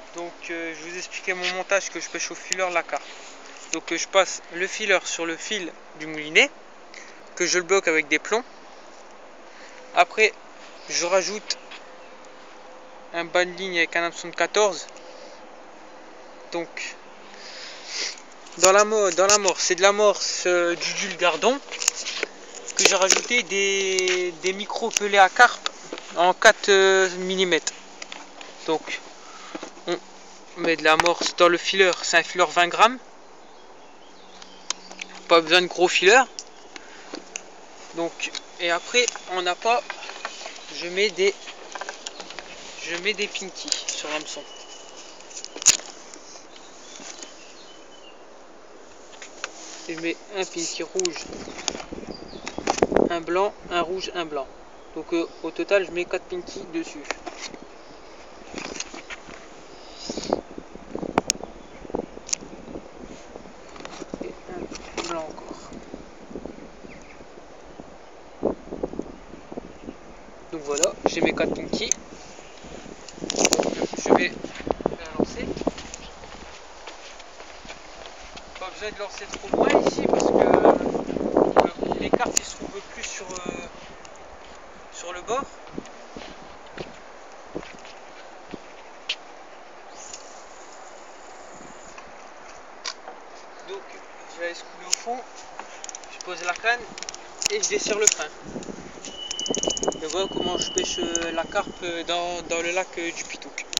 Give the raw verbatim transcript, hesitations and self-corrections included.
Donc euh, je vous expliquais mon montage que je pêche au fileur la carpe. Donc euh, je passe le fileur sur le fil du moulinet, que je le bloque avec des plombs. Après je rajoute un bas de ligne avec un hameçon de quatorze. Donc dans la dans l'amorce, c'est de l'amorce euh, du Dul Gardon que j'ai rajouté des, des micro pelés à carpe en quatre millimètres. Donc on met de l'amorce dans le fileur, c'est un fileur vingt grammes. Pas besoin de gros fileur. Donc et après en appât, je mets des je mets des pinky sur l'hameçon. Je mets un pinky rouge, un blanc, un rouge, un blanc. Donc euh, au total je mets quatre pinky dessus. Et un blanc encore. Donc voilà, j'ai mes quatre pinky. Je vais la lancer. Pas besoin de lancer trop loin ici parce que euh, les cartes ils se trouvent plus sur, euh, sur le bord. Donc je la laisse couler au fond, je pose la canne et je desserre le frein. Et voilà comment je pêche la carpe dans, dans le lac du Pitouk.